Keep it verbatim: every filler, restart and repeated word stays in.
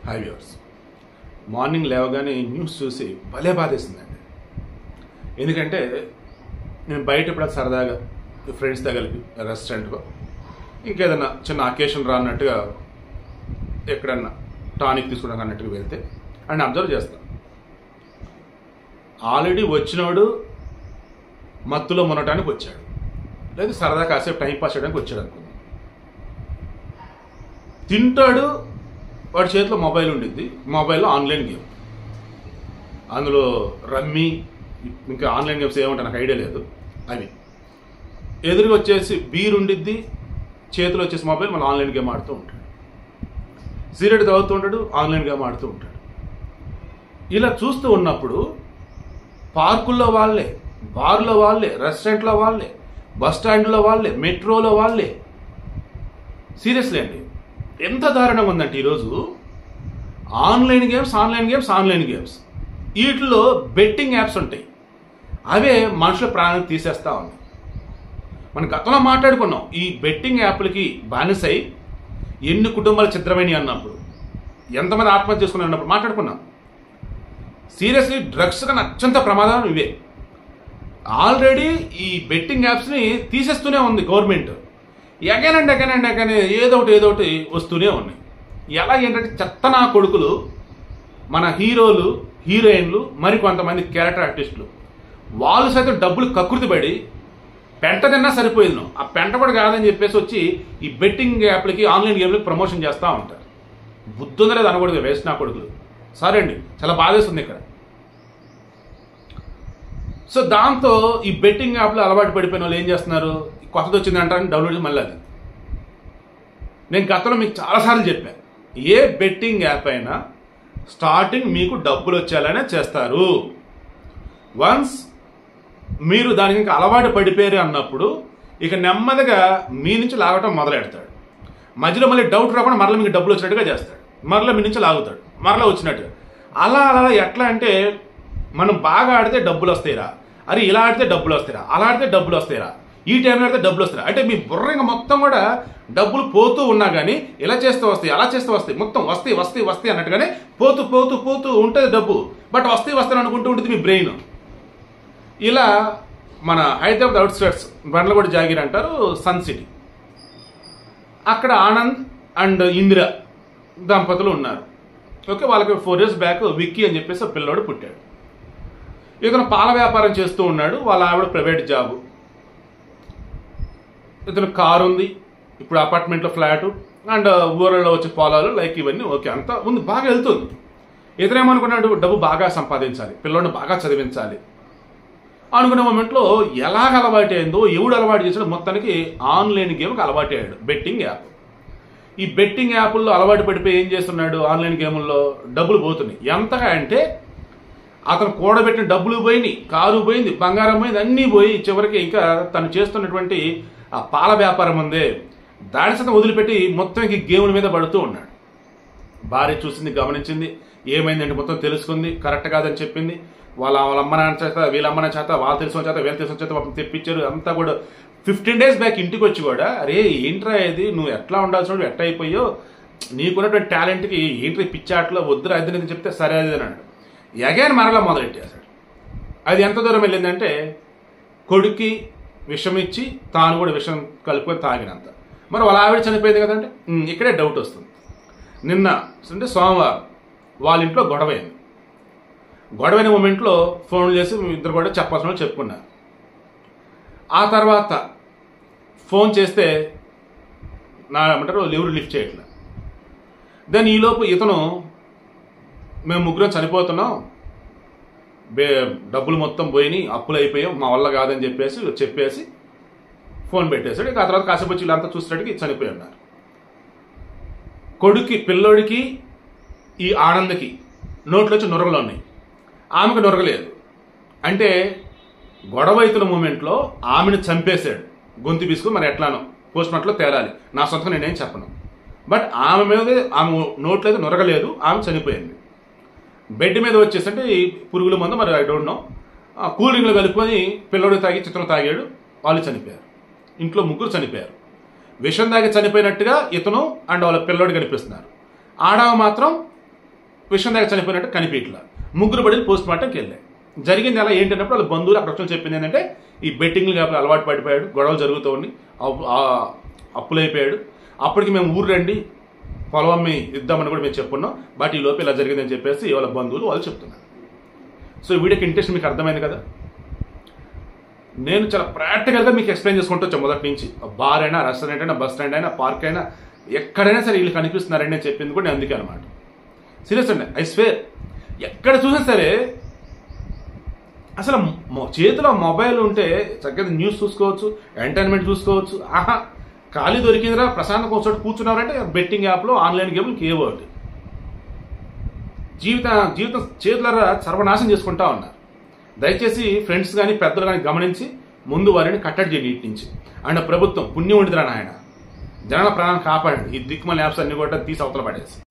High viewers, morning లేవగానే news చూసి భలే బాధేసిందండి. ఎందుకంటే నేను బయట ఇప్పుడు సరదాగా ఫ్రెండ్స్తో కలిపి రెస్టారెంట్కో ఇంకేదన్నా చిన్న అకేషన్ రాన్నట్టుగా ఎక్కడన్నా టానిక్ తీసుకోవడానికి అన్నట్టుగా వెళ్తే అండ్ అబ్జర్వ్ చేస్తాను. ఆల్రెడీ వచ్చినోడు మత్తులో మునటానికి వచ్చాడు, లేదు సరదా కాసేపు టైం పాస్ చేయడానికి వచ్చాడు అనుకుందాం. తింటాడు, వాడి చేతిలో మొబైల్ ఉండిద్ది, మొబైల్లో ఆన్లైన్ గేమ్, అందులో రమ్మీ ఇంకా ఆన్లైన్ గేమ్స్ ఏమంటా నాకు ఐడియా లేదు. అవి ఎదురుగా వచ్చేసి బీర్ ఉండిద్ది, చేతిలో వచ్చేసి మొబైల్ మళ్ళీ ఆన్లైన్ గేమ్ ఆడుతూ ఉంటాడు. సిగరెట్ తాగుతూ ఉంటాడు, ఆన్లైన్ గేమ్ ఆడుతూ ఉంటాడు. ఇలా చూస్తూ ఉన్నప్పుడు పార్కుల్లో వాళ్ళే, బార్లో వాళ్ళే, రెస్టారెంట్లో వాళ్ళే, బస్ స్టాండ్లో వాళ్ళే, మెట్రోలో వాళ్ళే. సీరియస్లీ అండి, ఎంత దారుణంగా ఉందంటే ఈరోజు online games online games online games వీటిలో బెట్టింగ్ యాప్స్ ఉంటాయి, అవే మనుషుల ప్రాణాలు తీసేస్తా ఉన్నాయి. మనం గతంలో మాట్లాడుకున్నాం, ఈ బెట్టింగ్ యాప్లకి బానిసై ఎన్ని కుటుంబాలు చిత్రమైనవి అన్నప్పుడు, ఎంతమంది ఆత్మహత్య చేసుకుని అన్నప్పుడు మాట్లాడుకున్నాం. సీరియస్లీ డ్రగ్స్ కన్నా అత్యంత ప్రమాదం ఇవే. ఆల్రెడీ ఈ బెట్టింగ్ యాప్స్ని తీసేస్తూనే ఉంది government. Again and again and again ఏదో ఒకటి ఏదో ఒకటి వస్తూనే ఉన్నాయి. ఎలా ఏంటంటే చెత్త నా కొడుకులు, మన హీరోలు, హీరోయిన్లు, మరి కొంతమంది క్యారెక్టర్ ఆర్టిస్టులు, వాళ్ళు సైతం డబ్బులు కకృతి పడి పెంట తిన్నా సరిపోయింది, ఆ పెంట కూడా కాదని చెప్పేసి వచ్చి ఈ బెట్టింగ్ యాప్లకి ఆన్లైన్ గేమ్లకి ప్రమోషన్ చేస్తూ ఉంటారు. బుద్ధుందా లేదు అనకూడదు, వేస్ట్ నా కొడుకులు. సరే అండి, చాలా బాధేస్తుంది ఇక్కడ. సో దాంతో ఈ బెట్టింగ్ యాప్లో అలవాటు పడిపోయిన వాళ్ళు ఏం చేస్తున్నారు, కొత్తది వచ్చింది అంటారని డౌన్లోడ్ మళ్ళీ అది. నేను గతంలో మీకు చాలాసార్లు చెప్పాను, ఏ బెట్టింగ్ యాప్ అయినా స్టార్టింగ్ మీకు డబ్బులు వచ్చేలానే చేస్తారు. వన్స్ మీరు దానికి ఇంకా అలవాటు పడిపోయారు అన్నప్పుడు ఇక నెమ్మదిగా మీ నుంచి లాగటం మొదలెడతాడు. మధ్యలో మళ్ళీ డౌట్ రాకుండా మరలా మీకు డబ్బులు వచ్చినట్టుగా చేస్తాడు, మరలా మీ నుంచి లాగుతాడు, మరలా వచ్చినట్టుగా. అలా అలా ఎట్లా అంటే, మనం బాగా ఆడితే డబ్బులు వస్తాయిరా, అరే ఇలా ఆడితే డబ్బులు వస్తాయిరా, అలా ఆడితే డబ్బులు వస్తాయిరా, ఈ టైంలో ఆడితే డబ్బులు వస్తాయి. అంటే మీ బుర్ర ఇంకా మొత్తం కూడా డబ్బులు పోతూ ఉన్నా కానీ ఇలా చేస్తూ వస్తాయి, అలా చేస్తూ వస్తాయి, మొత్తం వస్తాయి వస్తాయి వస్తాయి అన్నట్టుగానే పోతూ పోతూ పోతూ ఉంటుంది డబ్బు. బట్ వస్తాయి వస్తాయి అనుకుంటూ ఉంటుంది మీ బ్రెయిన్. ఇలా మన హైదరాబాద్ అవుట్స్కర్ట్స్ బండ్లగూడ జాగిర్ అంటారు, సన్ సిటీ, అక్కడ ఆనంద్ అండ్ ఇందిర దంపతులు ఉన్నారు. ఓకే, వాళ్ళకి ఫోర్ ఇయర్స్ బ్యాక్ విక్కీ అని చెప్పేసి ఒక పిల్లోడు పుట్టాడు. ఇతను పాల వ్యాపారం చేస్తూ ఉన్నాడు, వాళ్ళ ఆవిడ ప్రైవేట్ జాబు, ఇతను కారు ఉంది, ఇప్పుడు అపార్ట్మెంట్లో ఫ్లాటు అండ్ ఊరల్లో వచ్చే పొలాలు లైక్ ఇవన్నీ ఓకే అంతా ఉంది, బాగా వెళ్తుంది. ఇతనేమనుకున్నాడు, డబ్బు బాగా సంపాదించాలి, పిల్లోడిని బాగా చదివించాలి అనుకునే మూమెంట్లో ఎలాగ అలవాటు అయిందో, ఎవడు అలవాటు చేసాడో మొత్తానికి ఆన్లైన్ గేమ్కి అలవాటు అయ్యాడు, బెట్టింగ్ యాప్. ఈ బెట్టింగ్ యాప్ల్లో అలవాటు పడిపోయి ఏం చేస్తున్నాడు, ఆన్లైన్ గేముల్లో డబ్బులు పోతున్నాయి. ఎంతగా అంటే అతను కూడబెట్టిన డబ్బులు పోయినాయి, కారు పోయింది, బంగారం పోయింది, అన్నీ పోయి చివరికి ఇంకా తను చేస్తున్నటువంటి ఆ పాల వ్యాపారం ఉందే దాని శాతం వదిలిపెట్టి మొత్తం ఇంక గేముల మీద పడుతూ ఉన్నాడు. భార్య చూసింది, గమనించింది, ఏమైందంటే మొత్తం తెలుసుకుంది, కరెక్ట్ కాదని చెప్పింది. వాళ్ళ వాళ్ళ అమ్మ నాన్న చేత, వీళ్ళ అమ్మ నాన్న చేత, వాళ్ళు తెలిసిన చేత, వీళ్ళు తెలిసిన చేత పాపం తెప్పించారు. అంతా కూడా ఫిఫ్టీన్ డేస్ బ్యాక్ ఇంటికి వచ్చి కూడా, అరే ఏంట్రా ఇది, నువ్వు ఎట్లా ఉండాల్సిన ఎట్లా అయిపోయో, నీకున్నటువంటి టాలెంట్కి ఏంట్రీ పిచ్చాట్లో వద్దురా అది అని చెప్తే సరే అది అన్నాడు. ఎగైన్ మరలా మొదలెట్టేశాడు. అది ఎంత దూరం వెళ్ళిందంటే కొడుక్కి విషం ఇచ్చి తాను కూడా విషం కలుపుకొని తాగినంత. మరి వాళ్ళ ఆవిడ చనిపోయింది కదంటే ఇక్కడే డౌట్ వస్తుంది. నిన్న అంటే సోమవారం వాళ్ళ ఇంట్లో గొడవైంది. గొడవైన మూమెంట్లో ఫోన్ చేసి ఇద్దరు కూడా చెప్పాల్సిన వాళ్ళు చెప్పుకున్నారు. ఆ తర్వాత ఫోన్ చేస్తే నా ఏమంటారు ఎవరు లిఫ్ట్ చేయట్లే. దాని ఈలోపు ఇతను, మేము ముగ్గురం చనిపోతున్నాం, బే డబ్బులు మొత్తం పోయినాయి, అప్పులు అయిపోయాం, మా వల్ల కాదని చెప్పేసి చెప్పేసి ఫోన్ పెట్టేశాడు. ఇక ఆ తర్వాత కాసేపు వచ్చి వీళ్ళంతా చూసేటట్టుకి చనిపోయి ఉన్నారు. కొడుక్కి, పిల్లోడికి, ఈ ఆనందకి నోట్లో వచ్చి నొరగలు ఉన్నాయి, ఆమెకు నొరగలేదు. అంటే గొడవ అవుతున్న మూమెంట్లో ఆమెను చంపేశాడు, గొంతు పీసుకుని. మరి ఎట్లానో పోస్ట్ మార్టంలో తేలాలి, నా సొంతంగా నేనేం చెప్పను. బట్ ఆమె మీద ఆమె నోట్లో అయితే నొరగలేదు, ఆమె చనిపోయింది. బెడ్ మీద వచ్చేసి అంటే ఈ పురుగుల మందు మరి ఐ డోంట్ నో కూల్ డ్రింక్లో కలుపుకొని పిల్లోడు తాగి చిత్రం తాగాడు, వాళ్ళు చనిపోయారు. ఇంట్లో ముగ్గురు చనిపోయారు. విషం తాగి చనిపోయినట్టుగా ఇతను అండ్ వాళ్ళ పిల్లోడు కనిపిస్తున్నారు. ఆడవ మాత్రం విషయం దగ్గర చనిపోయినట్టు కనిపించట్లా. ముగ్గురు బడి పోస్ట్ మార్టంకి వెళ్ళాయి. జరిగింది అలా ఏంటన్నప్పుడు వాళ్ళ బంధువులు అక్కడ వచ్చి చెప్పింది ఏంటంటే ఈ బెట్టింగ్లు కాబట్టి అలవాటు పడిపోయాడు, గొడవలు జరుగుతూ ఉండి అప్పులైపోయాడు. అప్పటికి మేము ఊరు రండి పొలం అమ్మి ఇద్దామని కూడా మేము చెప్పున్నాం, బట్ ఈ లోపు ఇలా జరిగిందని చెప్పేసి వాళ్ళ బంధువులు వాళ్ళు చెప్తున్నారు. సో ఈ వీడియోకి ఇంట్రెస్ట్ మీకు అర్థమైంది కదా. నేను చాలా ప్రాక్టికల్గా మీకు ఎక్స్ప్లెయిన్ చేసుకుంటూ వచ్చాను మొదటి నుంచి. బార్ అయినా, రెస్టారెంట్ అయినా, బస్ స్టాండ్ అయినా, పార్క్ అయినా, ఎక్కడైనా సరే వీళ్ళు కనిపిస్తున్నారండి అని చెప్పింది కూడా నేను అందుకే అనమాట. సీరియస్ అండి, ఐ స్వేర్. ఎక్కడ చూసినా సరే అసలు చేతిలో మొబైల్ ఉంటే చక్కగా న్యూస్ చూసుకోవచ్చు, ఎంటర్టైన్మెంట్ చూసుకోవచ్చు. ఆహా ఖాళీ దొరికిందిరా ప్రశాంతం కూర్చోటి కూర్చున్నారంటే బెట్టింగ్ యాప్లో, ఆన్లైన్ గేమ్లు కేవర్డ్ జీవిత జీవితం చేతులరా సర్వనాశనం చేసుకుంటా ఉన్నారు. దయచేసి ఫ్రెండ్స్ కానీ పెద్దలు కానీ గమనించి ముందు వారిని కట్టడి చేయండి ఇంటి నుంచి. అండ్ ప్రభుత్వం పుణ్యం ఉండిదిరా నాయన, జనాల ప్రాణాలను కాపాడండి. ఈ దిక్కుమల యాప్స్ అన్ని కూడా తీసి అవతల పడేసి